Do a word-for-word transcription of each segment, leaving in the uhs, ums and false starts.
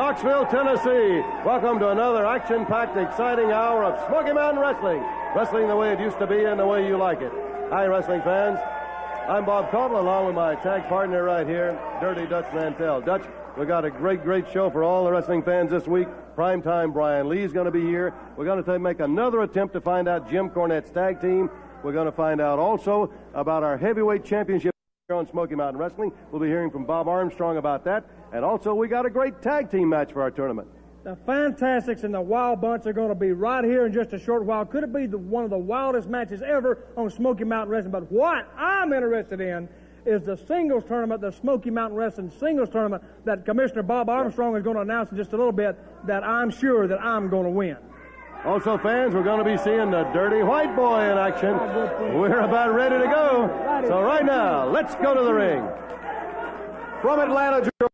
Knoxville, Tennessee. Welcome to another action-packed, exciting hour of Smoky Mountain Wrestling. Wrestling the way it used to be and the way you like it. Hi, wrestling fans. I'm Bob Caudle, along with my tag partner right here, Dirty Dutch Mantell. Dutch, we got a great, great show for all the wrestling fans this week. Primetime Brian Lee's going to be here. We're going to make another attempt to find out Jim Cornette's tag team. We're going to find out also about our heavyweight championship here on Smoky Mountain Wrestling. We'll be hearing from Bob Armstrong about that. And also, we got a great tag team match for our tournament. The Fantastics and the Wild Bunch are going to be right here in just a short while. Could it be the, one of the wildest matches ever on Smoky Mountain Wrestling? But what I'm interested in is the singles tournament, the Smoky Mountain Wrestling singles tournament that Commissioner Bob Armstrong is going to announce in just a little bit, that I'm sure that I'm going to win. Also, fans, we're going to be seeing the Dirty White Boy in action. We're about ready to go. So right now, let's go to the ring. From Atlanta, Georgia.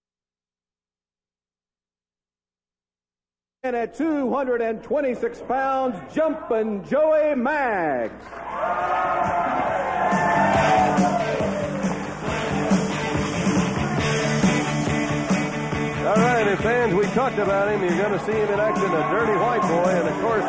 And at two hundred twenty-six pounds, Jumpin' Joey Maggs. All right, and fans, we talked about him. You're going to see him in action, a Dirty White Boy, and of course,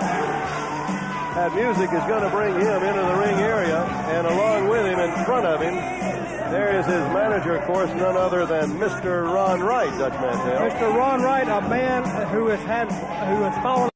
that music is going to bring him into the ring area, and along with him, in front of him, there is his manager, of course, none other than Mister Ron Wright, Dutch Mantell. Mister Ron Wright, a man who has had, who has fallen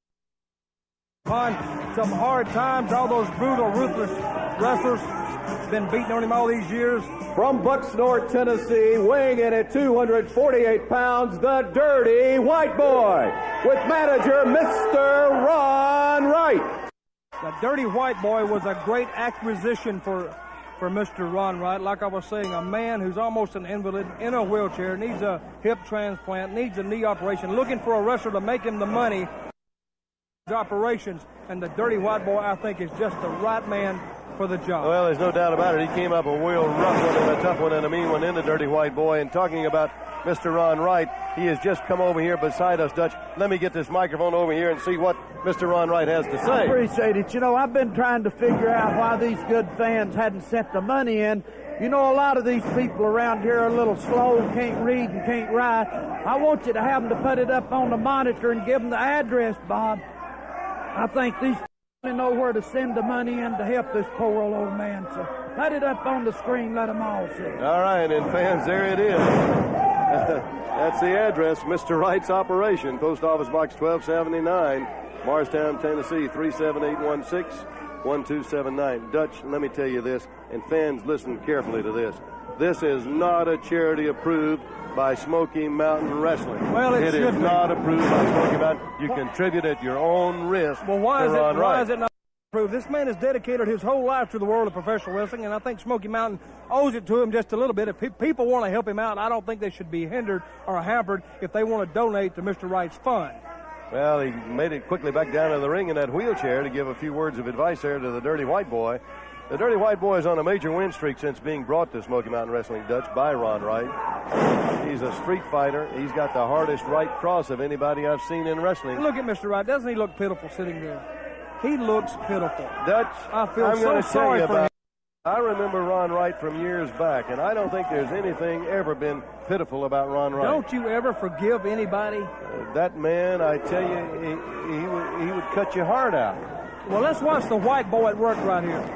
upon some hard times. All those brutal, ruthless wrestlers been beating on him all these years. From Bucksnort, Tennessee, weighing in at two hundred forty-eight pounds, the Dirty White Boy, with manager Mister Ron Wright. The Dirty White Boy was a great acquisition for for Mister Ron Wright. Like I was saying, a man who's almost an invalid, in a wheelchair, needs a hip transplant, needs a knee operation, looking for a wrestler to make him the money operations. And the Dirty White Boy, I think, is just the right man for the job. Well, there's no doubt about it. He came up a real rough one and a tough one and a mean one in the Dirty White Boy. And talking about Mister Ron Wright, he has just come over here beside us, Dutch. Let me get this microphone over here and see what Mister Ron Wright has to say. I appreciate it. You know, I've been trying to figure out why these good fans hadn't sent the money in. You know, a lot of these people around here are a little slow, can't read and can't write. I want you to have them to put it up on the monitor and give them the address, Bob. I think these people know where to send the money in to help this poor old man. So put it up on the screen, let them all see. All right, and fans, there it is. That's the address, Mister Wright's operation, Post Office Box twelve seventy-nine, Morristown, Tennessee, three seven eight one six, one two seven nine. Dutch, let me tell you this, and fans, listen carefully to this. This is not a charity approved by Smoky Mountain Wrestling. Well, it, it should is be. not approved by Smoky Mountain. You well, contribute at your own risk. Well, why is it? Why Wright. is it not approved? This man has dedicated his whole life to the world of professional wrestling, and I think Smoky Mountain owes it to him just a little bit. If pe- people want to help him out, I don't think they should be hindered or hampered if they want to donate to Mister Wright's fund. Well, he made it quickly back down to the ring in that wheelchair to give a few words of advice there to the Dirty White Boy. The Dirty White Boy is on a major win streak since being brought to Smoky Mountain Wrestling, Dutch, by Ron Wright. He's a street fighter. He's got the hardest right cross of anybody I've seen in wrestling. Look at Mister Wright. Doesn't he look pitiful sitting there? He looks pitiful. Dutch, I feel I'm so going to tell sorry you for about him. I remember Ron Wright from years back, and I don't think there's anything ever been pitiful about Ron Wright. Don't you ever forgive anybody? Uh, that man, I tell you, he, he, would, he would cut your heart out. Well, let's watch the White Boy at work right here.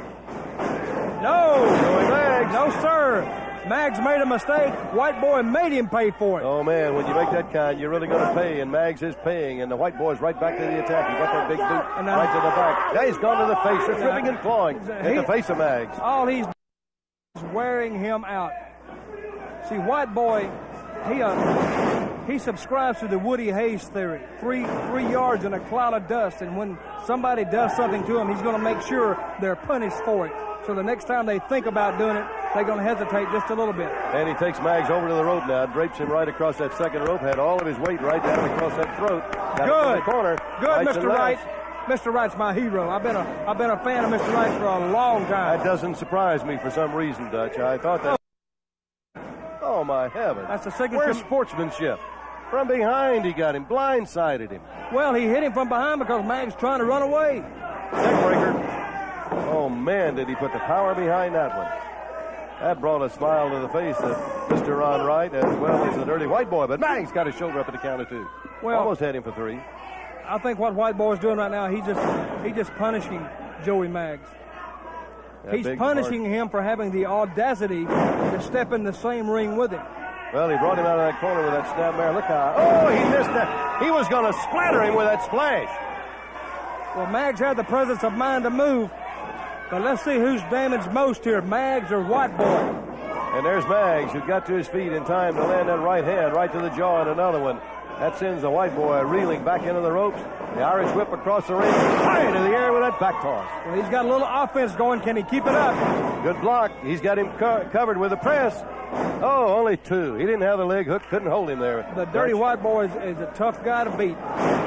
No! Joey Maggs. No, sir. Maggs made a mistake. White Boy made him pay for it. Oh, man, when you make that kind, you're really going to pay, and Maggs is paying, and the White Boy's right back to the attack. He got that big boot now, right to the back. Now he's gone to the face. They're flipping and clawing he, at the face of Maggs. All he's is wearing him out. See, White Boy, he uh, he subscribes to the Woody Hayes theory. Three, three yards in a cloud of dust, and when somebody does something to him, he's going to make sure they're punished for it. So the next time they think about doing it, they're going to hesitate just a little bit. And he takes Maggs over to the rope now, drapes him right across that second rope, had all of his weight right down across that throat. Good. The corner. Good, Mister Wright. Mister Wright's my hero. I've been a I've been a fan of Mister Wright for a long time. That doesn't surprise me for some reason, Dutch. I thought that. Oh, oh my heavens! That's the signature. Where's sportsmanship? From behind, he got him, blindsided him. Well, he hit him from behind because Maggs trying to run away. Neckbreaker. Oh man, did he put the power behind that one? That brought a smile to the face of Mister Ron Wright as well as the Dirty White Boy. But Maggs got his shoulder up at the count of two. Well, almost had him for three. I think what White Boy's doing right now, he's just he's just punishing Joey Maggs. That he's punishing part. him for having the audacity to step in the same ring with him. Well, he brought him out of that corner with that snap mare. Look how, oh, he missed that. He was going to splatter him with that splash. Well, Maggs had the presence of mind to move. But let's see who's damaged most here, Maggs or White Boy. And there's Maggs, who got to his feet in time to land that right hand right to the jaw and another one. That sends the White Boy reeling back into the ropes. The Irish whip across the ring, high into the air with that back toss. Well, he's got a little offense going. Can he keep it up? Good block. He's got him co- covered with the press. Oh, only two. He didn't have the leg hook, couldn't hold him there. The Dirty White Boy is, is a tough guy to beat.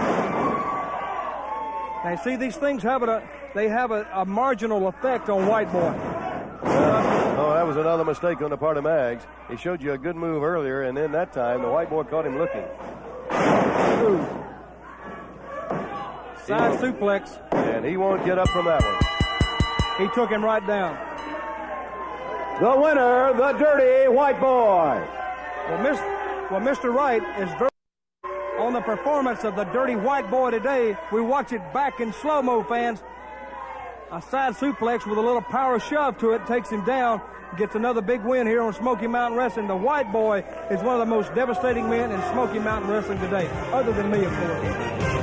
Now, see, these things have a, they have a, a marginal effect on White Boy. Uh, oh, that was another mistake on the part of Maggs. He showed you a good move earlier, and then that time, the White Boy caught him looking. Ooh. Side suplex. And he won't get up from that one. He took him right down. The winner, the Dirty White Boy. Well, Miss, well, Mister Wright is very on the performance of the Dirty White Boy today. We watch it back in slow-mo, fans. A side suplex with a little power shove to it takes him down. Gets another big win here on Smoky Mountain Wrestling. The White Boy is one of the most devastating men in Smoky Mountain Wrestling today, other than me, of course.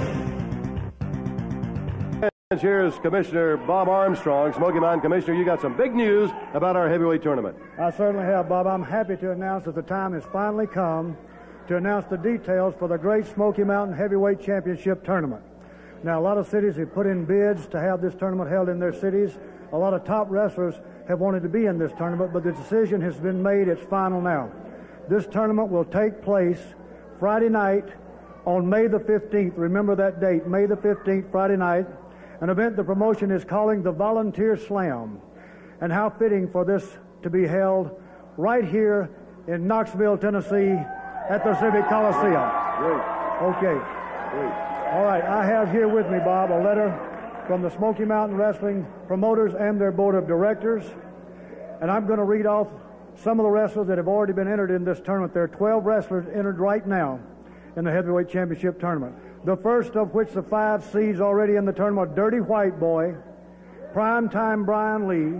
Here's Commissioner Bob Armstrong, Smoky Mountain Commissioner. You got some big news about our heavyweight tournament. I certainly have, Bob. I'm happy to announce that the time has finally come to announce the details for the Great Smoky Mountain Heavyweight Championship Tournament. Now, a lot of cities have put in bids to have this tournament held in their cities. A lot of top wrestlers have wanted to be in this tournament, but the decision has been made. It's final now. This tournament will take place Friday night on May the fifteenth. Remember that date, May the fifteenth, Friday night. An event the promotion is calling the Volunteer Slam. And how fitting for this to be held right here in Knoxville, Tennessee at the Civic Coliseum. Great. Okay. Great. All right, I have here with me, Bob, a letter from the Smoky Mountain Wrestling promoters and their board of directors. And I'm going to read off some of the wrestlers that have already been entered in this tournament. There are twelve wrestlers entered right now in the Heavyweight Championship Tournament. The first of which the five seeds already in the tournament: Dirty White Boy, Primetime Brian Lee,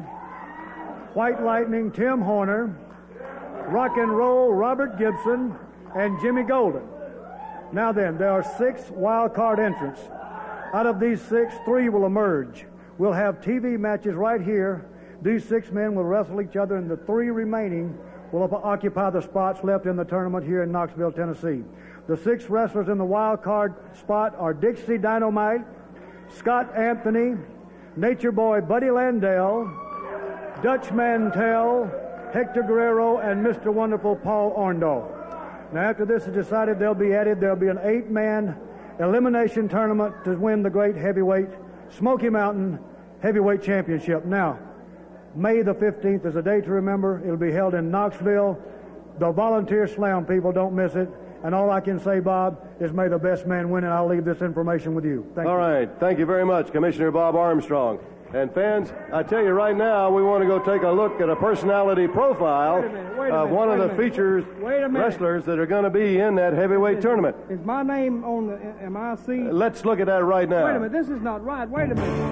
White Lightning Tim Horner, Rock and Roll Robert Gibson, and Jimmy Golden. Now then, there are six wild card entrants. Out of these six, three will emerge. We'll have T V matches right here. These six men will wrestle each other, and the three remaining will occupy the spots left in the tournament here in Knoxville, Tennessee. The six wrestlers in the wild card spot are Dixie Dynamite, Scott Anthony, Nature Boy Buddy Landell, Dutch Mantell, Hector Guerrero, and Mister Wonderful Paul Orndorff. Now, after this is decided, they'll be added. There'll be an eight-man elimination tournament to win the great heavyweight Smoky Mountain Heavyweight Championship. Now, May the fifteenth is a day to remember. It'll be held in Knoxville. The Volunteer Slam, people, don't miss it. And all I can say, Bob, is may the best man win, and I'll leave this information with you. Thank all you. All right. Thank you very much, Commissioner Bob Armstrong. And fans, I tell you right now, we want to go take a look at a personality profile Wait a minute, wait a of minute, one wait of a the minute. features Wait a minute. wrestlers that are going to be in that heavyweight tournament. Is my name on the M I C? Let's look at that right now. Wait a minute, this is not right. Wait a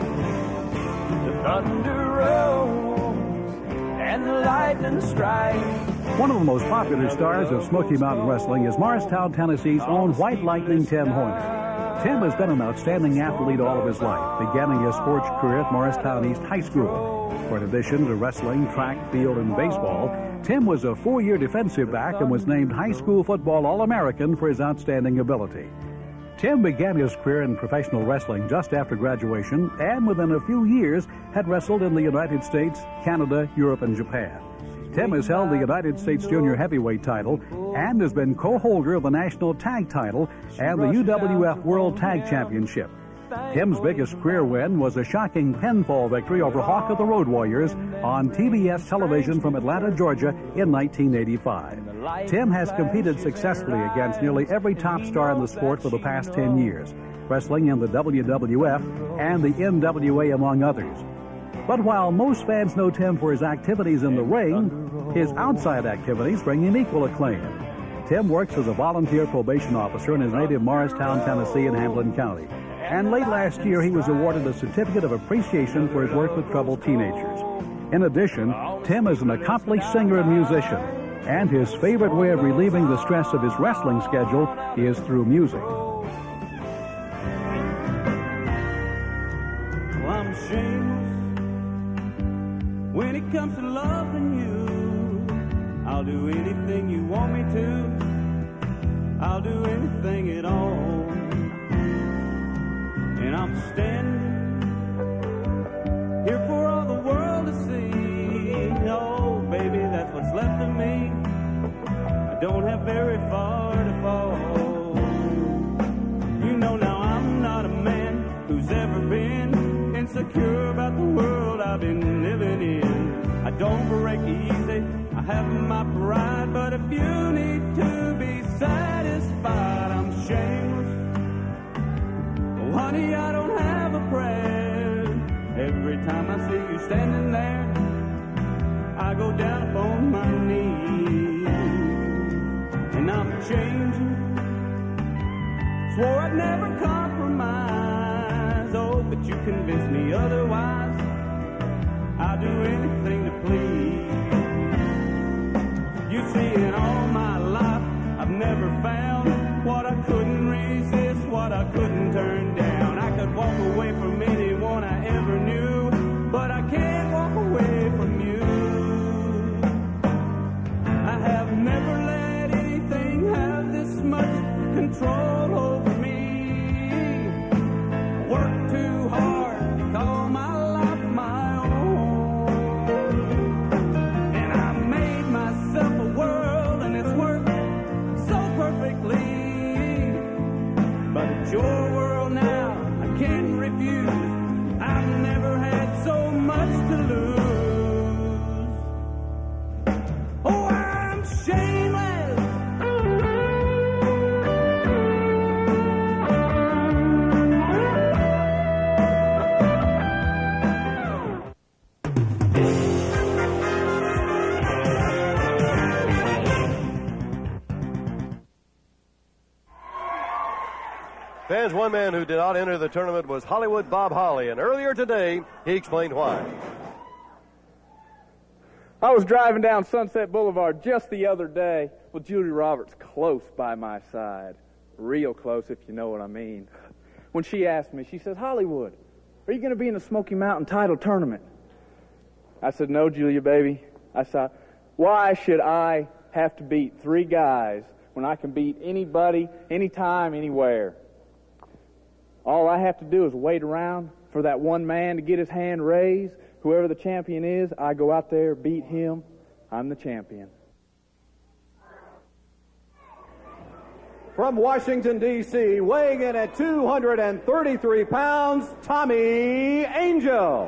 minute. The thunder rolls and the lightning strikes. One of the most popular stars of Smoky Mountain Wrestling is Morristown, Tennessee's own White Lightning Tim Horner. Tim has been an outstanding athlete all of his life, beginning his sports career at Morristown East High School. For in addition to wrestling, track, field, and baseball, Tim was a four-year defensive back and was named High School Football All-American for his outstanding ability. Tim began his career in professional wrestling just after graduation, and within a few years had wrestled in the United States, Canada, Europe, and Japan. Tim has held the United States Junior Heavyweight title and has been co-holder of the National Tag title and the U W F World Tag Championship. Tim's biggest career win was a shocking pinfall victory over Hawk of the Road Warriors on T B S television from Atlanta, Georgia in nineteen eighty-five. Tim has competed successfully against nearly every top star in the sport for the past ten years, wrestling in the W W F and the N W A among others. But while most fans know Tim for his activities in the ring, His outside activities bring him equal acclaim. Tim works as a volunteer probation officer in his native Morristown, Tennessee in Hamilton County. And late last year, he was awarded a certificate of appreciation for his work with troubled teenagers. In addition, Tim is an accomplished singer and musician, and his favorite way of relieving the stress of his wrestling schedule is through music. Well, I'm shameless when it comes to loving you. I'll do anything you want me to. I'll do anything at all. And I'm standing here for all the world to see. Oh, baby, that's what's left of me. I don't have very far to fall. You know now I'm not a man who's ever been insecure about the world I've been living in. I don't break easy, I have my pride, but if you need to be satisfied, I'm shameless. Oh, honey, I don't have a prayer. Every time I see you standing there, I go down upon my knees. And I'm changing, swore I'd never compromise. Oh, but you convinced me otherwise. I'll do anything to please. You see, in all my life, I've never found what I couldn't resist, what I couldn't turn down. I could walk away from anyone I ever knew, but I can't walk away from you. I have never let anything have this much control over me. I work too hard to call my life my own, and I made myself a world, and it's worked so perfectly. But it's your world now, I can't refuse. I've never had so much to lose. Oh, I'm shameless. Fans, one man who did not enter the tournament was Hollywood Bob Holly, and earlier today, he explained why. I was driving down Sunset Boulevard just the other day with Julie Roberts close by my side. Real close, if you know what I mean. When she asked me, she says, Hollywood, are you going to be in the Smoky Mountain title tournament? I said, no, Julia, baby. I said, why should I have to beat three guys when I can beat anybody, anytime, anywhere? All I have to do is wait around for that one man to get his hand raised. Whoever the champion is, I go out there, beat him. I'm the champion. From Washington, D C, weighing in at two hundred thirty-three pounds, Tommy Angel.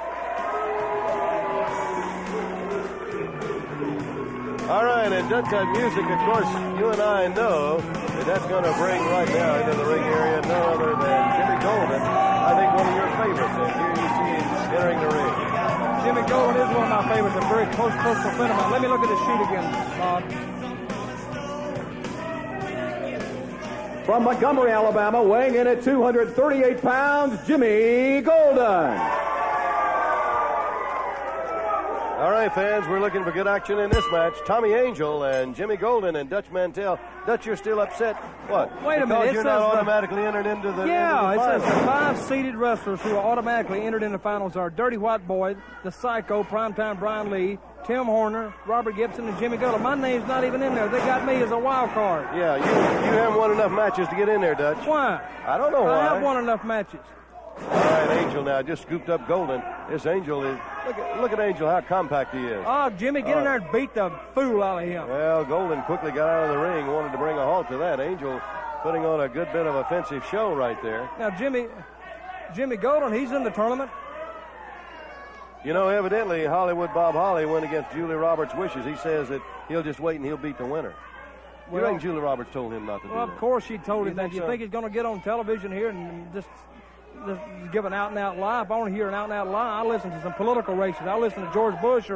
All right, and that type of music, of course, you and I know that that's going to bring right now into the ring area no other than Jimmy Golden. I think one of your favorites, and here you see him entering the ring. Jimmy Golden is one of my favorites, a very close personal friend of mine. Let me look at the sheet again, Bob. From Montgomery, Alabama, weighing in at two hundred thirty-eight pounds, Jimmy Golden. All right, fans, we're looking for good action in this match. Tommy Angel and Jimmy Golden and Dutch Mantell. Dutch, you're still upset. What? Wait a because minute. It you're says not the, automatically entered into the Yeah, into the it says the finals. five seeded wrestlers who are automatically entered in the finals are Dirty White Boy, the Psycho, Primetime Brian Lee, Tim Horner, Robert Gibson, and Jimmy Golden. My name's not even in there. They got me as a wild card. Yeah, you you haven't won enough matches to get in there, Dutch. Why? I don't know why. I have won enough matches. All right, Angel now just scooped up Golden. This Angel is, look at, look at Angel, how compact he is. Oh, Jimmy, get Oh. in there and beat the fool out of him. Well, Golden quickly got out of the ring, wanted to bring a halt to that. Angel putting on a good bit of offensive show right there. Now, Jimmy, Jimmy Golden, he's in the tournament. You know, evidently, Hollywood Bob Holly went against Julie Roberts' wishes. He says that he'll just wait and he'll beat the winner. Well, you think Julie Roberts told him not to Well, do of that? course she told You him that. think You so? think he's going to get on television here and just, just give an out-and-out lie? If I want to hear an out-and-out lie, I listen to some political races. I listen to George Bush or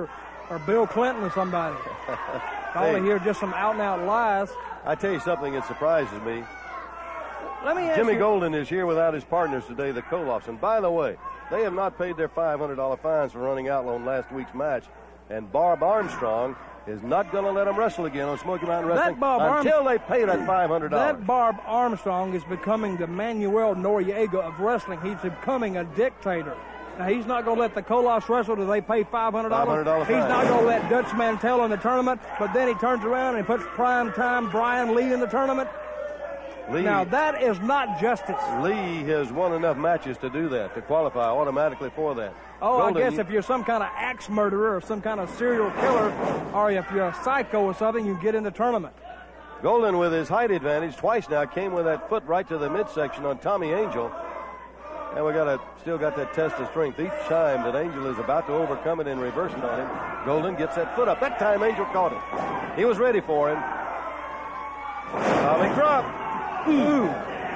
or Bill Clinton or somebody. I want to hear just some out-and-out lies. I tell you something that surprises me. Let me ask Jimmy you, Golden is here without his partners today, the Koloffs. And by the way, they have not paid their five hundred dollar fines for running out on last week's match. And Barb Armstrong is not going to let them wrestle again on Smoky Mountain Wrestling until Arm- they pay that five hundred dollars. That Barb Armstrong is becoming the Manuel Noriega of wrestling. He's becoming a dictator. Now, he's not going to let the Koloffs wrestle till they pay five hundred dollars. five hundred dollars He's fine. not going to let Dutch Mantell in the tournament, but then he turns around and he puts prime time Brian Lee in the tournament. Lee, now, that is not justice. Lee has won enough matches to do that, to qualify automatically for that. Oh, Golden, I guess if you're some kind of axe murderer or some kind of serial killer, or if you're a psycho or something, you get in the tournament. Golden, with his height advantage, twice now came with that foot right to the midsection on Tommy Angel. And we got a, still got that test of strength. Each time that Angel is about to overcome it and reverse it on him, Golden gets that foot up. That time Angel caught him. He was ready for him. Atomic drop. Ooh.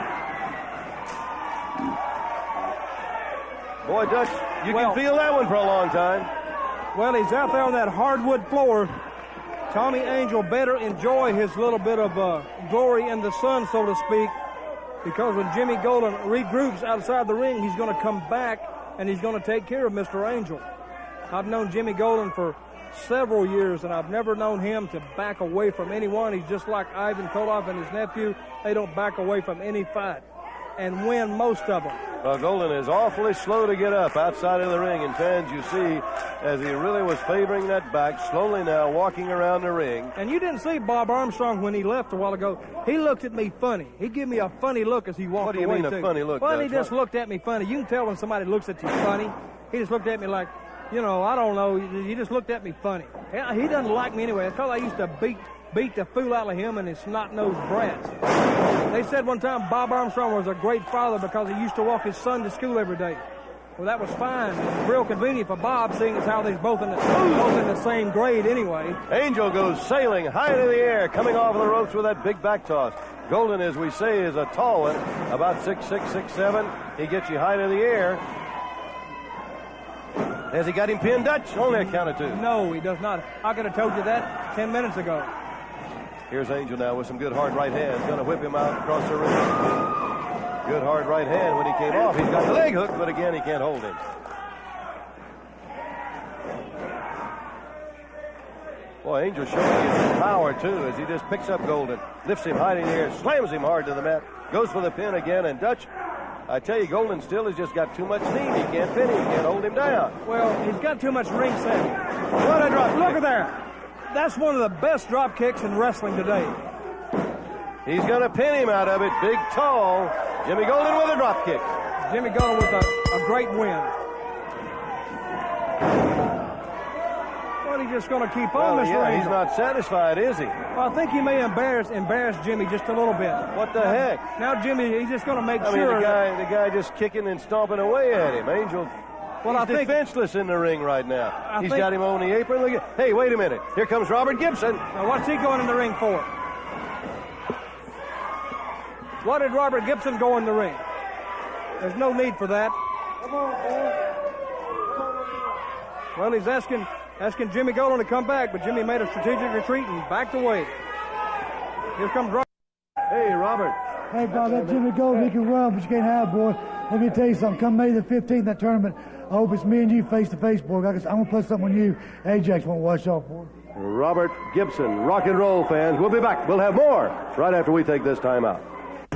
Boy, Dutch, you well, can feel that one for a long time. Well, he's out there on that hardwood floor. Tommy Angel better enjoy his little bit of uh, glory in the sun, so to speak, because when Jimmy Golden regroups outside the ring, he's going to come back and he's going to take care of Mister Angel. I've known Jimmy Golden for several years, and I've never known him to back away from anyone. He's just like Ivan Koloff and his nephew. They don't back away from any fight and win most of them. Well, Golden is awfully slow to get up outside of the ring, and fans, you see, as he really was favoring that back, slowly now walking around the ring. And you didn't see Bob Armstrong when he left a while ago. He looked at me funny. He gave me a funny look as he walked away. What do you away mean too. a funny look? Well, Dutch? he just What? looked at me funny. You can tell when somebody looks at you funny. He just looked at me like, you know, I don't know. He just looked at me funny. He doesn't like me anyway. Because I used to beat beat the fool out of him and his snot-nosed brats. They said one time Bob Armstrong was a great father because he used to walk his son to school every day. Well, that was fine. Real convenient for Bob, seeing as how they're both in the, both in the same grade anyway. Angel goes sailing high into the air, coming off of the ropes with that big back toss. Golden, as we say, is a tall one, about six six, six seven. He gets you high to the air. Has he got him pinned, Dutch? Only a count of two. No, he does not. I could have told you that ten minutes ago. Here's Angel now with some good hard right hands. Going to whip him out across the ring. Good hard right hand when he came off. He's got the leg hook, but again, he can't hold him. Boy, Angel showing his power, too, as he just picks up Golden, lifts him high in the air, slams him hard to the mat, goes for the pin again, and Dutch, I tell you, Golden still has just got too much steam. He can't pin him. He can't hold him down. Well, he's got too much ring savvy. What a drop Look kick. at there. That's one of the best drop kicks in wrestling today. He's going to pin him out of it. Big, tall Jimmy Golden with a drop kick. Jimmy Golden with a, a great win. Well, he's just going to keep on, Well, Mister yeah, Angel. he's not satisfied, is he? Well, I think he may embarrass embarrass Jimmy just a little bit. What the heck? Now, Jimmy, he's just going to make I mean, sure. the guy, the guy just kicking and stomping away at him. Angel, Well, he's I think- defenseless in the ring right now. I He's think- got him on the apron. Look at, hey, wait a minute. Here comes Robert Gibson. Now, what's he going in the ring for? What did Robert Gibson go in the ring? There's no need for that. Come on, boy. Well, he's asking asking Jimmy Golden to come back, but Jimmy made a strategic retreat and backed away. Here comes Robert. Hey, Robert. Hey, Bob, that Jimmy Golden, he can run, but you can't have, boy. Let me tell you something. Come May the fifteenth, that tournament, I hope it's me and you face to face, boy. I'm going to put something on you. Ajax won't wash off, boy. Robert Gibson, rock and roll fans. We'll be back. We'll have more right after we take this time out.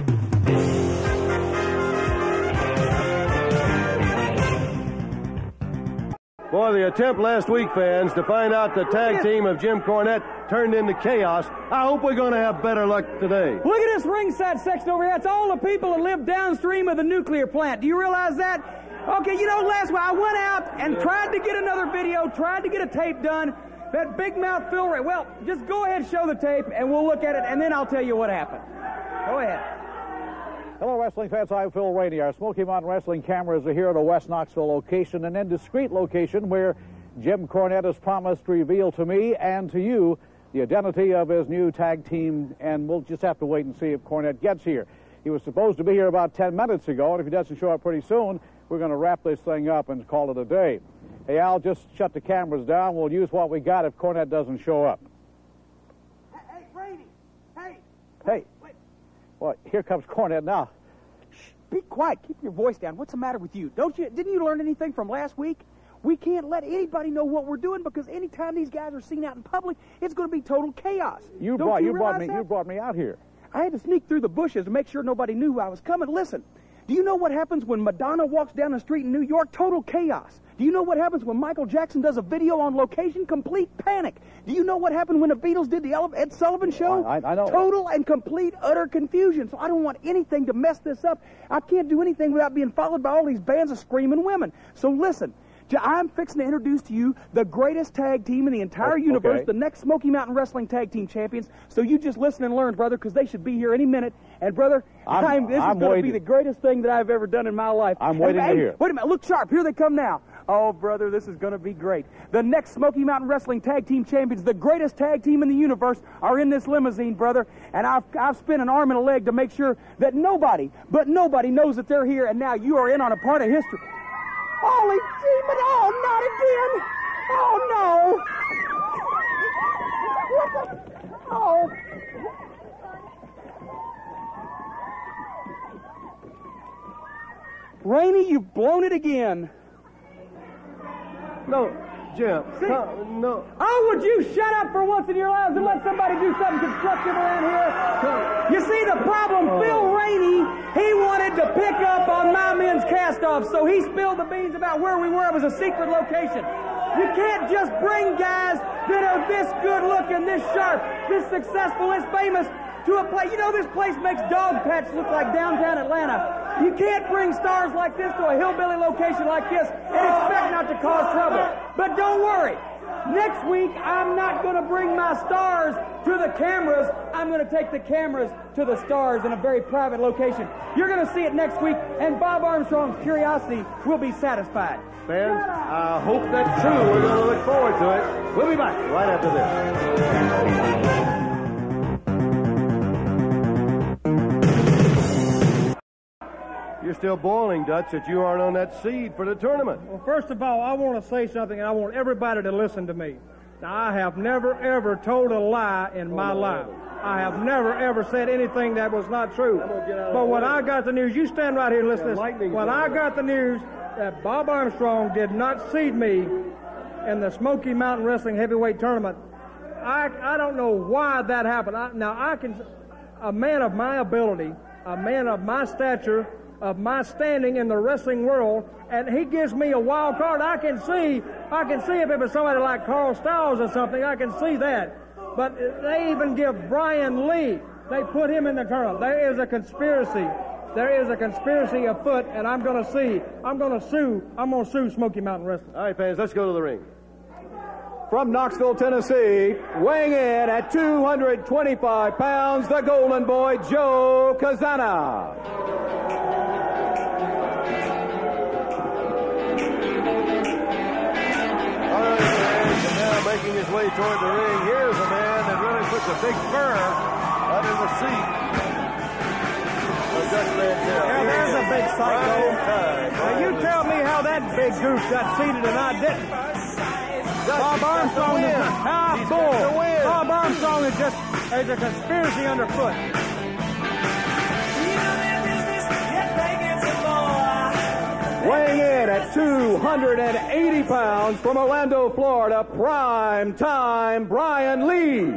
Boy, the attempt last week, fans, to find out the tag team of Jim Cornette turned into chaos. I hope we're going to have better luck today. Look at this ringside section over here. That's all the people that live downstream of the nuclear plant. Do you realize that? Okay, you know, last week I went out and tried to get another video, tried to get a tape done. That big mouth Phil Ray. Well, just go ahead and show the tape, and we'll look at it, and then I'll tell you what happened. Go ahead. Hello, wrestling fans. I'm Phil Rainey. Our Smoky Mountain Wrestling cameras are here at a West Knoxville location, an indiscreet location where Jim Cornette has promised to reveal to me and to you the identity of his new tag team, and we'll just have to wait and see if Cornette gets here. He was supposed to be here about ten minutes ago, and if he doesn't show up pretty soon, we're going to wrap this thing up and call it a day. Hey, Al, just shut the cameras down. We'll use what we got if Cornette doesn't show up. Hey, hey, Brady. Hey. Hey. Wait. Well, here comes Cornette now. Shh, be quiet. Keep your voice down. What's the matter with you? Don't you? Didn't you learn anything from last week? We can't let anybody know what we're doing because anytime these guys are seen out in public, it's going to be total chaos. You Don't brought you, you brought me realize that? you brought me out here. I had to sneak through the bushes to make sure nobody knew I was coming. Listen, do you know what happens when Madonna walks down the street in New York? Total chaos. Do you know what happens when Michael Jackson does a video on location? Complete panic. Do you know what happened when the Beatles did the Ed Sullivan Show? I, I know. Total and complete, utter confusion. So I don't want anything to mess this up. I can't do anything without being followed by all these bands of screaming women. So listen. I'm fixing to introduce to you the greatest tag team in the entire okay. universe, the next Smoky Mountain Wrestling Tag Team Champions. So you just listen and learn, brother, because they should be here any minute. And, brother, I'm, I'm, this I'm is going to be waiting. the greatest thing that I've ever done in my life. I'm waiting and, to hey, hear. Wait a minute. Look sharp. Here they come now. Oh, brother, this is going to be great. The next Smoky Mountain Wrestling Tag Team Champions, the greatest tag team in the universe, are in this limousine, brother. And I've, I've spent an arm and a leg to make sure that nobody, but nobody knows that they're here. And now you are in on a part of history. Holy demon! Oh, not again! Oh, no! What the? Oh. Rainey, you've blown it again. No, Jim. See? No, no. Oh, would you shut up for once in your lives and let somebody do something constructive around here? You see, the problem, Oh. Phil Rainey, he wanted to pick up on my men's cast-off, so he spilled the beans about where we were. It was a secret location. You can't just bring guys that are this good-looking, this sharp, this successful, this famous to a place. You know, this place makes dog patch look like downtown Atlanta. You can't bring stars like this to a hillbilly location like this and expect not to cause trouble. But don't worry. Next week, I'm not going to bring my stars to the cameras. I'm going to take the cameras to the stars in a very private location. You're going to see it next week, and Bob Armstrong's curiosity will be satisfied. Fans, I hope that's true. We're going to look forward to it. We'll be back right after this. You're still boiling, Dutch, that you aren't on that seed for the tournament. Well, first of all, I want to say something, and I want everybody to listen to me. Now, I have never, ever told a lie in my life. I have never, ever said anything that was not true. But when I got the news, you stand right here and listen to this. When I got the news that Bob Armstrong did not seed me in the Smoky Mountain Wrestling Heavyweight Tournament, I, I don't know why that happened. I, now, I can, a man of my ability, a man of my stature, of my standing in the wrestling world, and he gives me a wild card. I can see, I can see if it was somebody like Carl Stiles or something, I can see that. But they even give Brian Lee, they put him in the tournament. There is a conspiracy. There is a conspiracy afoot, and I'm going to see, I'm going to sue, I'm going to sue Smoky Mountain Wrestling. All right, fans, let's go to the ring. From Knoxville, Tennessee, weighing in at two hundred twenty-five pounds, the Golden Boy, Joe Kazana. All right, fans, and now making his way toward the ring, here's a man that really puts a big fur under the seat of Dutch Mantell. Yeah, there's a big psycho. Time. Now, you tell me how that big goof got seated and I didn't. Bob Armstrong is just half bull. Bob Armstrong is just, there's a conspiracy underfoot. Weighing in at two hundred eighty pounds from Orlando, Florida, prime time Brian Lee.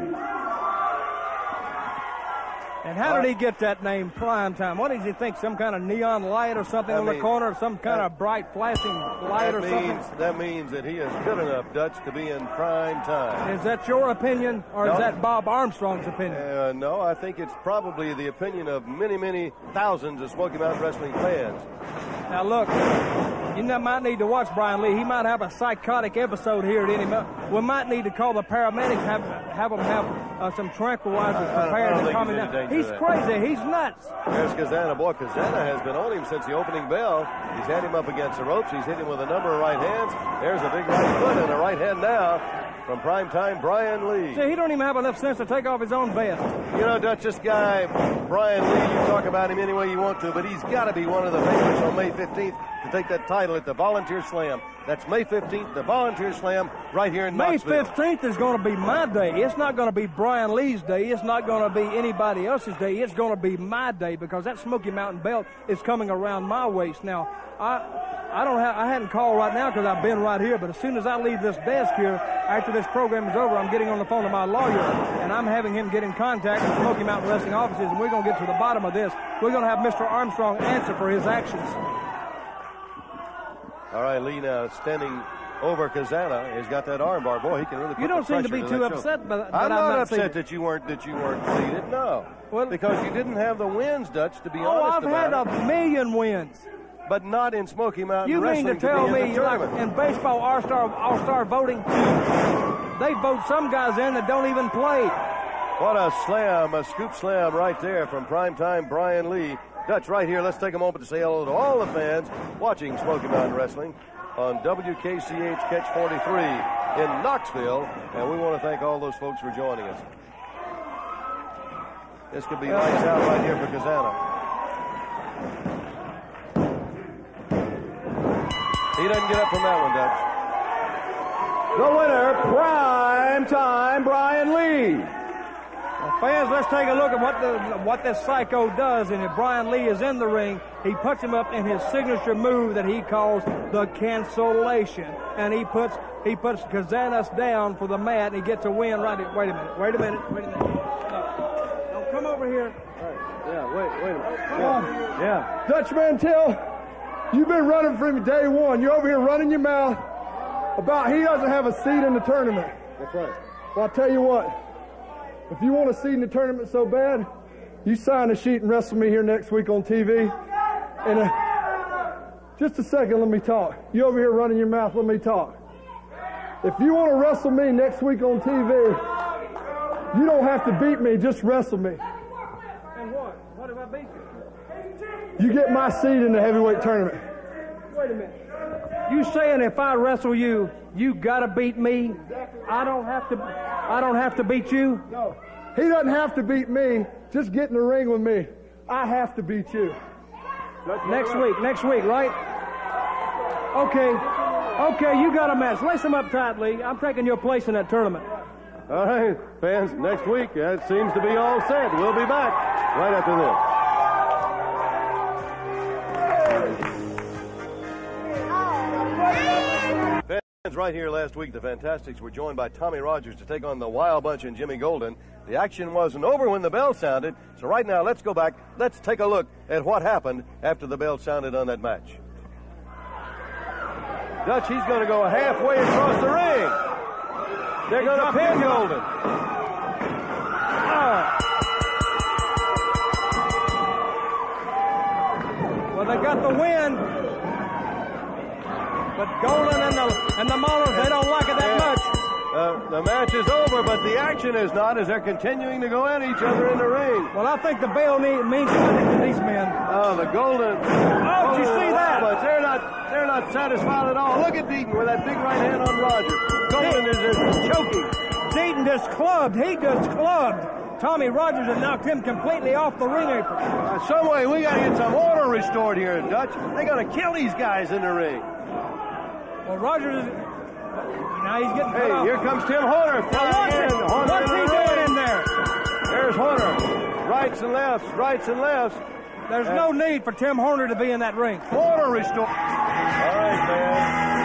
And how did he get that name, Prime Time? What does he think, some kind of neon light or something I on mean, the corner, or some kind that- of bright flashing light That or means, something? that means that he is good enough, Dutch, to be in prime time. Is that your opinion, or No. is that Bob Armstrong's opinion? Uh, no, I think it's probably the opinion of many, many thousands of Smoky Mountain Wrestling fans. Now look, you know, might need to watch Brian Lee. He might have a psychotic episode here at any moment. We might need to call the paramedics, have have them have uh, some tranquilizers I- I don't- I prepared don't to think calm he's him in down. danger He's of that. crazy. He's nuts. There's Kazana. Boy, Kazana has been on him since the opening bell. He's had him up against the ropes. He's hit him with a number of right hands. There's a big right foot and a right hand now from primetime Brian Lee. See, he don't even have enough sense to take off his own vest. You know, Dutch, this guy, Brian Lee, you talk about him any way you want to, but he's got to be one of the favorites on May fifteenth to take that title at the Volunteer Slam. That's May fifteenth, the Volunteer Slam, right here in May Knoxville. fifteenth is going to be my day. It's not going to be Brian Lee's day. It's not going to be anybody else's day. It's going to be my day because that Smoky Mountain belt is coming around my waist. Now, I I don't have I hadn't called right now because I've been right here, but as soon as I leave this desk here, after this program is over, I'm getting on the phone to my lawyer, and I'm having him get in contact with Smoky Mountain Wrestling offices, and we're going to get to the bottom of this. We're going to have Mister Armstrong answer for his actions. All right, Lee now standing over Kazana. He's got that armbar. Boy, he can really put You don't the seem to pressure be to too that upset, shoulder. but, but I'm, I'm not, not upset seated. that you weren't that you weren't seated. No, Well, because you didn't have the wins, Dutch. To be Oh, honest I've about had it. a million wins. But not in Smoky Mountain You mean Wrestling to tell be in me, the like tournament. in baseball all-star all-star voting, they vote some guys in that don't even play. What a slam, a scoop slam right there from primetime Brian Lee. Dutch, right here, let's take a moment to say hello to all the fans watching Smoky Mountain Wrestling on W K C H Catch forty-three in Knoxville, and we want to thank all those folks for joining us. This could be lights out right here for Kazana. He doesn't get up from that one, Dutch. The winner, prime time Brian Lee. Well, fans, let's take a look at what the what this psycho does. And if Brian Lee is in the ring, he puts him up in his signature move that he calls the cancellation, and he puts he puts Kazanas down for the mat, and he gets a win right. At, wait a minute. Wait a minute. Wait a minute. No, no, come over here. Yeah, wait, wait a minute. Come Yeah. over here. Yeah. Dutch Mantell, you've been running from day one. You're over here running your mouth about he doesn't have a seat in the tournament. That's right. Well, I'll tell you what. If you want a seat in the tournament so bad, you sign a sheet and wrestle me here next week on T V. And uh, just a second, let me talk. You over here running your mouth, let me talk. If you want to wrestle me next week on T V, you don't have to beat me, just wrestle me. And what? What if I beat you? You get my seat in the heavyweight tournament. Wait a minute. You saying if I wrestle you, you gotta beat me? I don't have to. I don't have to beat you. No, he doesn't have to beat me. Just get in the ring with me. I have to beat you. Next week. Next week, right? Okay. Okay. You got a match. Lace them up tight, Lee. I'm taking your place in that tournament. All right, fans, next week, that seems to be all set. We'll be back right after this. Right here last week, the Fantastics were joined by Tommy Rogers to take on the Wild Bunch and Jimmy Golden. The action wasn't over when the bell sounded, so right now let's go back. Let's take a look at what happened after the bell sounded on that match. Dutch, he's going to go halfway across the ring. They're going to pin Golden. Ah. Well, they got the win. But Golden and the and the Maulers, they don't like it that yeah. much. Uh, the match is over, but the action is not, as they're continuing to go at each other in the ring. Well, I think the bell need, means something to these men. Oh, the Golden. Oh, did you see that? But they're not, they're not satisfied at all. Look at Deaton with that big right hand on Roger. Golden is just choking. Deaton just clubbed. He just clubbed Tommy Rogers and knocked him completely off the ring apron. Uh, some way we got to get some order restored here in Dutch. They got to kill these guys in the ring. Well, Rogers is... Now he's getting Hey, cut off. here comes Tim Horner flying in. Horner What's in he the doing ring. in there? There's Horner. Rights and lefts, rights and lefts. There's and no need for Tim Horner to be in that ring. Order restored. All right, man.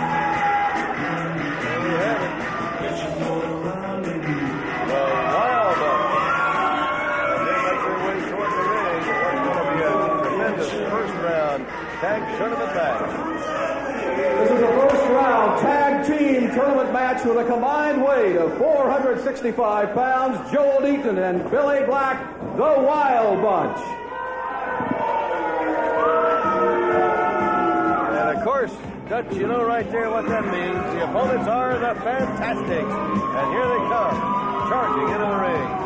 There we have it. The Wild Bunch. As they make their way toward the ring, what's going to be a tremendous first round tag tournament match. This is a first round tag team tournament match with a combined weight of four hundred sixty-five pounds. Joel Deaton and Billy Black, the Wild Bunch. And of course, Dutch, you know right there what that means. The opponents are the Fantastics. And here they come, charging into the ring.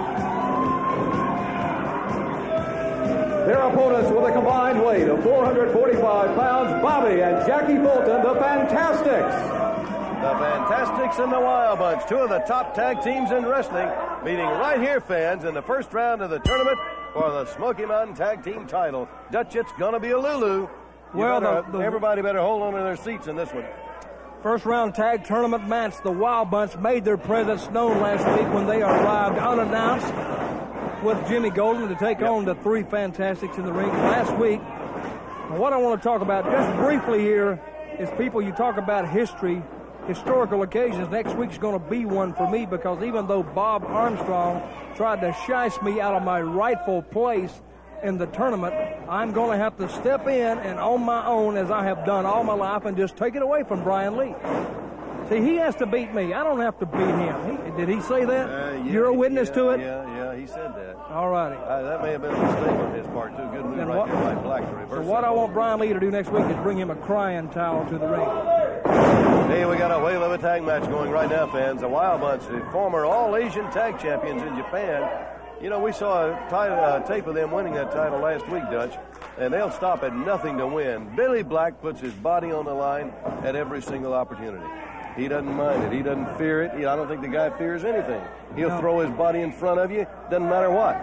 Their opponents with a combined weight of four hundred forty-five pounds, Bobby and Jackie Fulton, the Fantastics. The Fantastics and the Wild Bunch, two of the top tag teams in wrestling, meeting right here, fans, in the first round of the tournament for the Smoky Mountain Tag Team title. Dutch, it's going to be a Lulu. You Well, better, the, the, everybody better hold on to their seats in this one. first round tag tournament match, the Wild Bunch made their presence known last week when they arrived unannounced with Jimmy Golden to take yep. on the three Fantastics in the ring last week. And what I want to talk about just briefly here is people, you talk about history, historical occasions. Next week's going to be one for me because even though Bob Armstrong tried to shice me out of my rightful place in the tournament, I'm going to have to step in and on my own, as I have done all my life, and just take it away from Brian Lee. See, he has to beat me. I don't have to beat him. He, did he say that? Uh, yeah, You're a witness yeah, to it? Yeah, yeah, he said that. All righty. Uh, that may have been a mistake on his part, too. Good move And right what- there by Black to reverse So what that. I want Brian Lee to do next week is bring him a crying towel to the ring. Hey, we got a whale of a tag match going right now, fans. The Wild Bunch, the former All-Asian Tag Champions in Japan. You know, we saw a t- uh, tape of them winning that title last week, Dutch, and they'll stop at nothing to win. Billy Black puts his body on the line at every single opportunity. He doesn't mind it. He doesn't fear it. He, I don't think the guy fears anything. He'll No. throw his body in front of you. Doesn't matter what.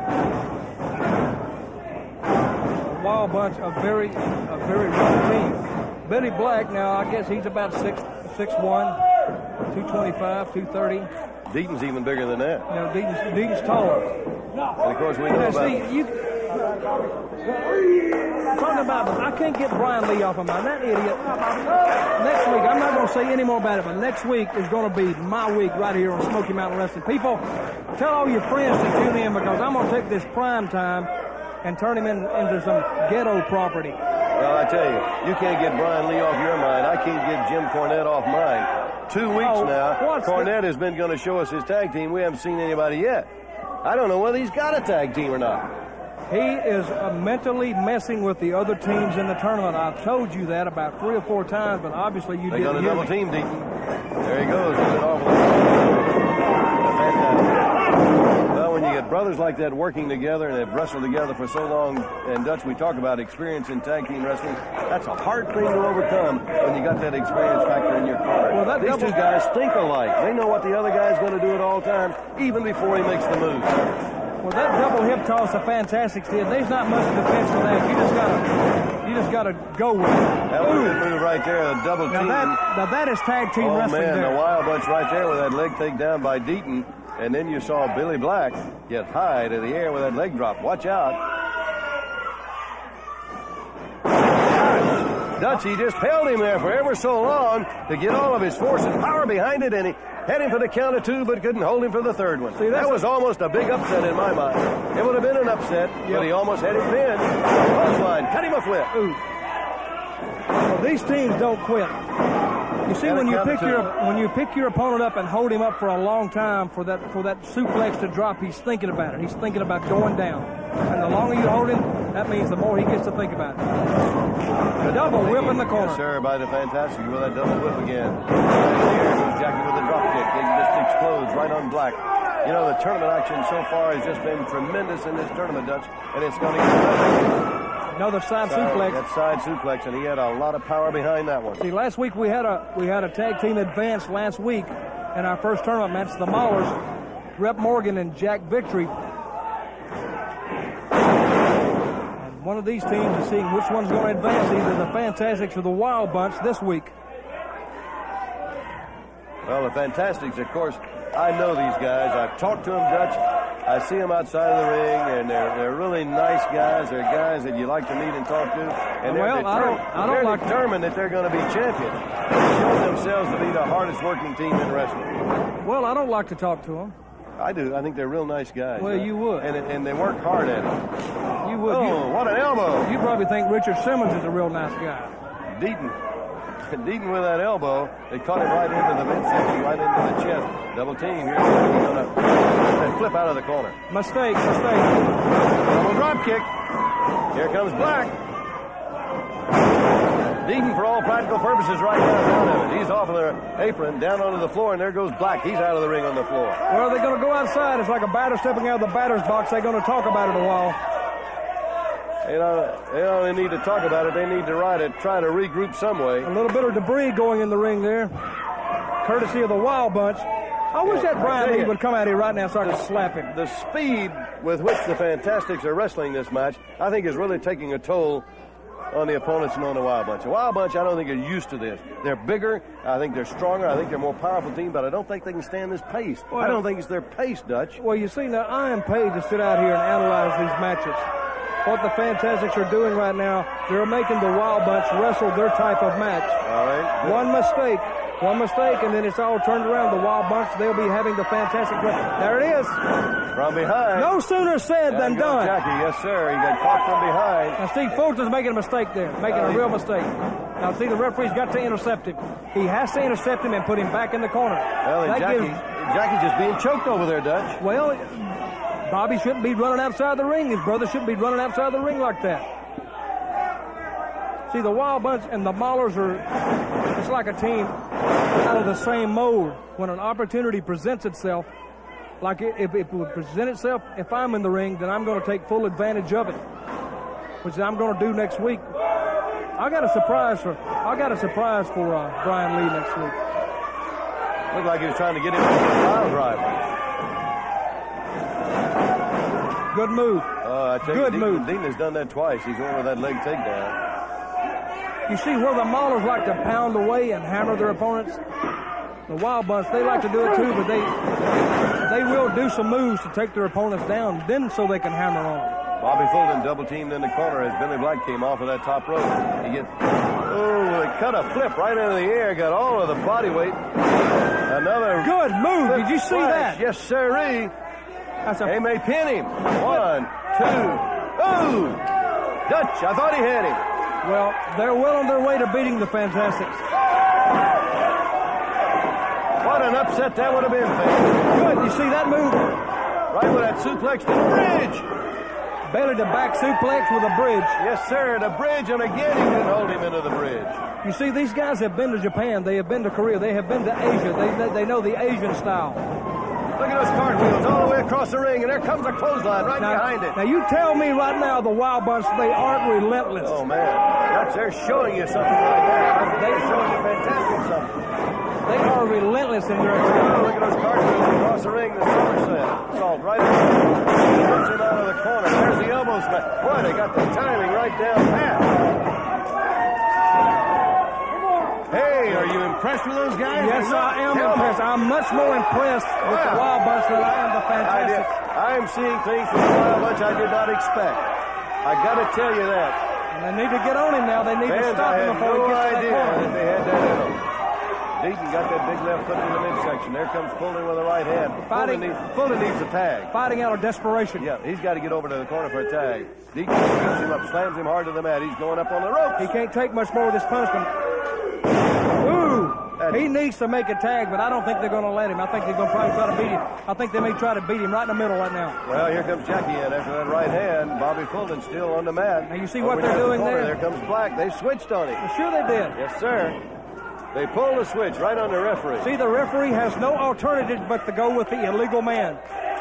A Wild Bunch, a very, a very rough team. Billy Black, now I guess he's about six, six one, two twenty-five, two thirty. Deaton's even bigger than that. You know, Deaton's, Deaton's taller. And of course, we know Now, about. see, you talking about, I can't get Brian Lee off of my that idiot. Next week, I'm not going to say any more about it, but next week is going to be my week right here on Smoky Mountain Wrestling. People, tell all your friends to tune in because I'm going to take this prime time and turn him in, into some ghetto property. Well, I tell you, you can't get Brian Lee off your mind. I can't get Jim Cornette off mine. Two weeks Oh, now, what's Cornette has been going to show us his tag team. We haven't seen anybody yet. I don't know whether he's got a tag team or not. He is uh, mentally messing with the other teams in the tournament. I've told you that about three or four times, but obviously you They're didn't going to hear double me. team Deaton. There he goes. He's an awful. Fantastic. Well, when you get brothers like that working together and they've wrestled together for so long, and Dutch, we talk about experience in tag team wrestling. That's a hard thing to overcome when you got that experience factor in your corner. Well, that These double- two guys think alike. They know what the other guy's going to do at all times, even before he makes the move. Well, that double hip toss the Fantastics did, there's not much defense for that. You just gotta, you just gotta go with it. That was a good move right there, a double Now team. that, now that is tag team Oh, wrestling man, there. the Wild Bunch right there with that leg take down by Deaton. And then you saw Billy Black get high to the air with that leg drop. Watch out. Dutch, he just held him there for ever so long to get all of his force and power behind it, and he had him for the count of two, but couldn't hold him for the third one. See, that's that was almost a big upset in my mind. It would have been an upset, but he almost had him pinned. Clothesline, cut him a flip. Ooh. Well, these teams don't quit. You see, Gotta when you count it pick to your him. when you pick your opponent up and hold him up for a long time for that for that suplex to drop, he's thinking about it. He's thinking about going down. And the longer you hold him, that means the more he gets to think about it. Double whip in the corner. Yes, sir, by the Fantastic with that double whip again. Right here goes Jackie with the drop kick. It just explodes right on Black. You know, the tournament action so far has just been tremendous in this tournament, Dutch, and it's going to get better. Another side Side- suplex. That side suplex, and he had a lot of power behind that one. See, last week we had a we had a tag team advance last week in our first tournament match. The Maulers, Rep Morgan and Jack Victory. And one of these teams is seeing which one's going to advance, either the Fantastics or the Wild Bunch this week. Well, the Fantastics, of course, I know these guys. I've talked to them, Dutch. I see them outside of the ring, and they're they're really nice guys. They're guys that you like to meet and talk to. And they're, Well, I determined, don't- I don't they're like to- determined that they're going to be champions. They've shown themselves to be the hardest working team in wrestling. Well, I don't like to talk to them. I do. I think they're real nice guys. Well, uh, you would. And, and they work hard at it. You would. Oh, you, what an elbow. you probably think Richard Simmons is a real nice guy. Deaton. Deaton with that elbow. They caught him right into the midsection, right into the chest. Double team here. They flip out of the corner. Mistake, mistake. Double drop kick. Here comes Black. Deaton, for all practical purposes, right down out of it. He's off of the apron, down onto the floor, and there goes Black. He's out of the ring on the floor. Well, they're going to go outside. It's like a batter stepping out of the batter's box. They're going to talk about it a while. You know, they don't only need to talk about it, they need to ride it, try to regroup some way. A little bit of debris going in the ring there, courtesy of the Wild Bunch. I wish that Brian Lee would come out here right now so I could slap him. The speed with which the Fantastics are wrestling this match, I think, is really taking a toll on the opponents and on the Wild Bunch. The Wild Bunch, I don't think, are used to this. They're bigger. I think they're stronger. I think they're a more powerful team, but I don't think they can stand this pace. Well, I don't think it's their pace, Dutch. Well, you see, now, I am paid to sit out here and analyze these matches. What the Fantastics are doing right now, they're making the Wild Bunch wrestle their type of match. All right. Good. One mistake. One mistake, and then it's all turned around. The Wild Bunch, they'll be having the Fantastic. There it is. From behind. No sooner said than done. Jackie, yes, sir. He got caught from behind. Now, Steve Fulton's making a mistake there, making a real mistake. Now, see, the referee's got to intercept him. He has to intercept him and put him back in the corner. Well, and Jackie, gives, Jackie's just being choked over there, Dutch. Well, Bobby shouldn't be running outside the ring. His brother shouldn't be running outside the ring like that. See, the Wild Bunch and the Maulers are, it's like a team out of the same mold. When an opportunity presents itself, like if it would present itself, if I'm in the ring, then I'm going to take full advantage of it, which I'm going to do next week. I got a surprise for, I got a surprise for uh, Brian Lee next week. Looked like he was trying to get him into the pile driver. Good move. Uh, I tell Good you, move. Deaton, Deaton has done that twice. He's over that leg takedown. You see where the Maulers like to pound away and hammer their opponents? The Wild Bunch, they like to do it too, but they they will do some moves to take their opponents down, then so they can hammer on them. Bobby Fulton double teamed in the corner as Billy Black came off of that top rope. He gets, oh, they cut a flip right into the air, got all of the body weight. Another good move. Did you see flash. that? Yes, sirree. That's a, they may pin him. One, two, oh! Dutch, I thought he had him. Well, they're well on their way to beating the Fantastics. What an upset that would have been, fans. Good, you see that move? Right with that suplex to the bridge. Belly to back suplex with a bridge. Yes, sir, the bridge, and again he couldn't hold him into the bridge. You see, these guys have been to Japan. They have been to Korea. They have been to Asia. They, they, they know the Asian style. Look at those cartwheels all the way across the ring, and there comes a clothesline right now, behind it. Now, you tell me right now the Wild Bunch, they aren't relentless. Oh, man. That's, they're showing you something like that. They're showing you fantastic something. They are relentless in their attack. Oh, look at those cartwheels across the ring, the somersault. Salt right in. Puts him out of the corner. There's the elbow smash. Boy, they got the timing right down pat. Hey, are you impressed with those guys? Yes, I am Tell impressed. Me. I'm much more impressed with wow. the Wild Bunch than I am the Fantastics. I, I am seeing things from the Wild Bunch I did not expect. I got to tell you that. And they need to get on him now. They need Fans, to stop him before no he gets to that corner. That they had that in them. Deaton got that big left foot in the midsection. There comes Fulton with the right hand. Fulton needs, Fulton needs a tag. Fighting out of desperation. Yeah, he's got to get over to the corner for a tag. Deaton picks him up, slams him hard to the mat. He's going up on the ropes. He can't take much more of this punishment. Ooh. He needs to make a tag, but I don't think they're going to let him. I think they're going to probably try to beat him. I think they may try to beat him right in the middle right now. Well, here comes Jackie in after that right hand. Bobby Fulton still on the mat. Now, you see what they're doing the there? There comes Black. They switched on him. Well, sure they did. Yes, sir. They pulled the switch right on the referee. See, the referee has no alternative but to go with the illegal man.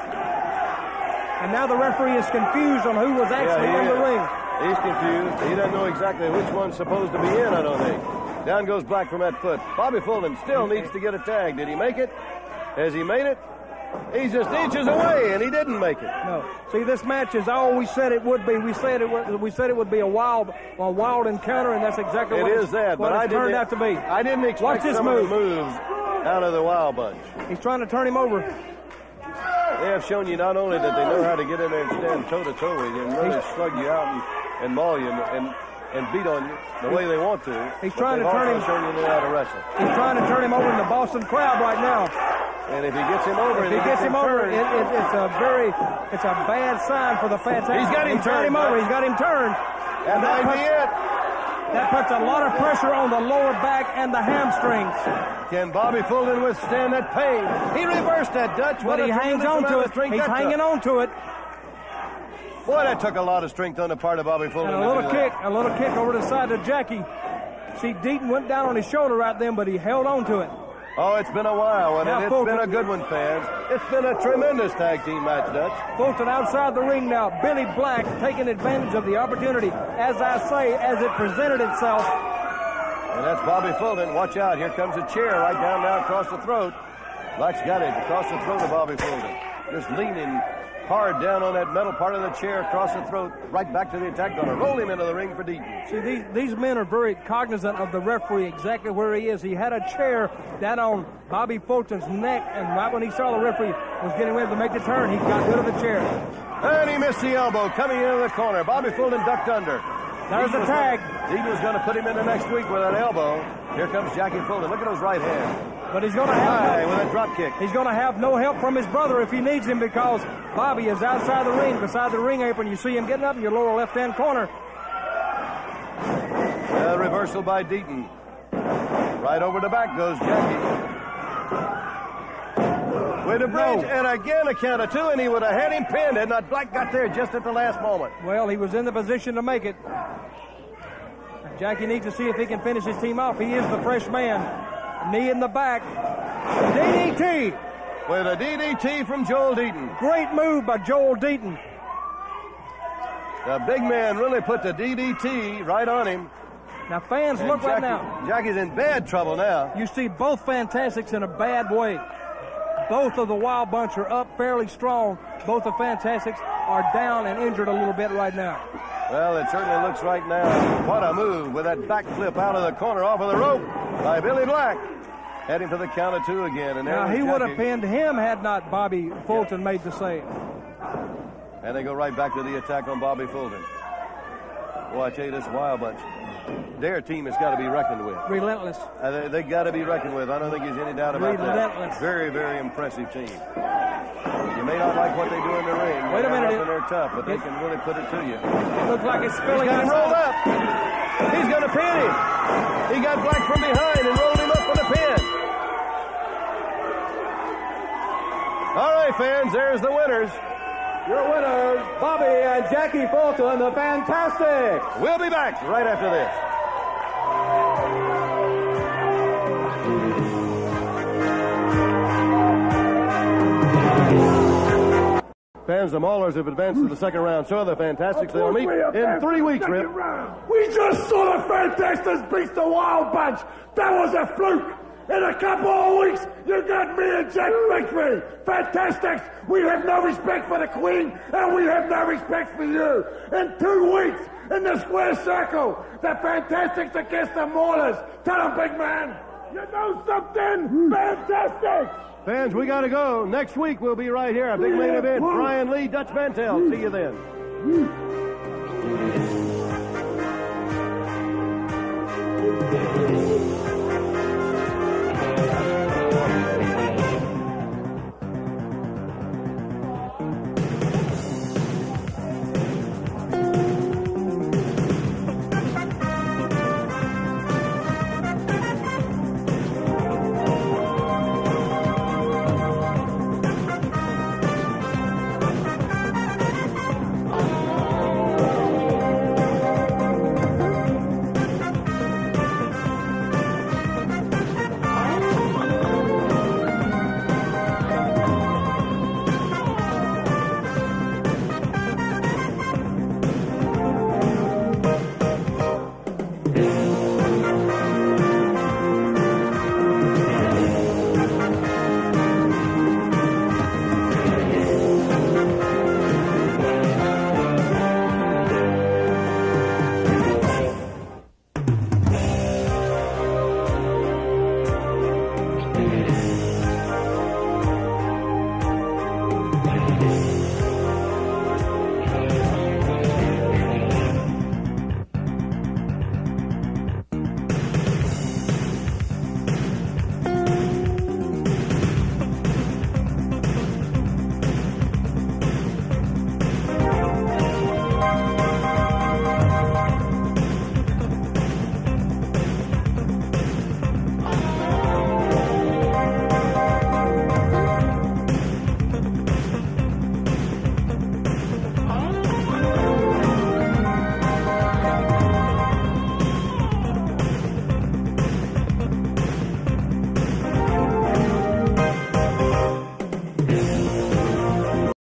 And now the referee is confused on who was actually yeah, in the ring. He's confused. He doesn't know exactly which one's supposed to be in, I don't think. Down goes Black from that foot. Bobby Fulton still needs to get a tag. Did he make it? Has he made it? He's just inches away, and he didn't make it. No. See, this match is all we said it would be. We said it would, we said it would be a wild, a wild encounter, and that's exactly it what is it's, that. what But I turned didn't, out to be. I didn't expect Watch this some move. of the moves out of the Wild Bunch. He's trying to turn him over. They have shown you not only that they know how to get in there and stand toe-to-toe with you and really slug you out and, and maul you and, and, and beat on you the way they want to. He's trying to turn him. Shown you know how to wrestle. He's trying to turn him over in the Boston crowd right now. And if he gets him over, if he, he gets, gets him, him over, it, it, it's a very, it's a bad sign for the Fantastics. He's got him He's turned. Got him over. He's got him turned. That might be it. That puts a lot of pressure on the lower back and the hamstrings. Can Bobby Fulton withstand that pain? He reversed that Dutch. But he hangs on to it. He's hanging on to it. Boy, that took a lot of strength on the part of Bobby Fulton. And a little kick, a little kick over the side of Jackie. See, Deaton went down on his shoulder right then, but he held on to it. Oh, it's been a while, and now it's Fulton, been a good one, fans. It's been a tremendous tag team match, Dutch. Fulton outside the ring now. Billy Black taking advantage of the opportunity, as I say, as it presented itself. And that's Bobby Fulton. Watch out. Here comes a chair right down now across the throat. Black's got it across the throat of Bobby Fulton. Just leaning hard down on that metal part of the chair, across the throat, right back to the attack. Going to roll him into the ring for Deaton. See, these, these men are very cognizant of the referee, exactly where he is. He had a chair down on Bobby Fulton's neck, and right when he saw the referee was getting ready to make the turn, he got rid of the chair. And he missed the elbow coming into the corner. Bobby Fulton ducked under. There's a tag. Deaton was going to put him into next week with that elbow. Here comes Jackie Fulton. Look at those right hands. But he's going to have High no, with a drop kick. He's going to have no help from his brother if he needs him, because Bobby is outside the ring, beside the ring apron. You see him getting up in your lower left-hand corner. A reversal by Deaton. Right over the back goes Jackie. With a bridge, and again a count of two, and he would have had him pinned had not Black got there just at the last moment. Well, he was in the position to make it. Jackie needs to see if he can finish his team off. He is the fresh man. Knee in the back. D D T. With a D D T from Joel Deaton. Great move by Joel Deaton. The big man really put the D D T right on him. Now, fans, And look Jackie, right now. Jackie's in bad trouble now. You see both Fantastics in a bad way. Both of the Wild Bunch are up fairly strong. Both the Fantastics are down and injured a little bit right now. Well, it certainly looks right now. What a move with that backflip out of the corner off of the rope by Billy Black. Heading for the count of two again. And now, there he was would have Jackie. pinned him had not Bobby Fulton made the save. And they go right back to the attack on Bobby Fulton. Boy, I tell you, this Wild Bunch, their team has got to be reckoned with. Relentless. Uh, they they got to be reckoned with. I don't think there's any doubt about Relentless. that. Very, very impressive team. You may not like what they do in the ring. Wait a They're minute. rough and they're tough, but they can really put it to you. It looks like it's spilling. He's got him rolled up. He's going to pin him. He got Black from behind and rolled him up for the pin. All right, fans, there's the winners. Your winners, Bobby and Jackie Fulton, the Fantastics. We'll be back right after this. Fans, the Maulers have advanced to the second round. So are the Fantastics. They'll meet in three weeks, Rip. We just saw the Fantastics beat the Wild Bunch. That was a fluke. In a couple of weeks, you got me and Jack Bixby. Fantastics, we have no respect for the Queen, and we have no respect for you. In two weeks, in the square circle, the Fantastics against the Maulers. Tell them, big man. You know something? Fantastics! Fans, we got to go. Next week, we'll be right here. A big main event. Brian Lee, Dutch Mantel. See you then.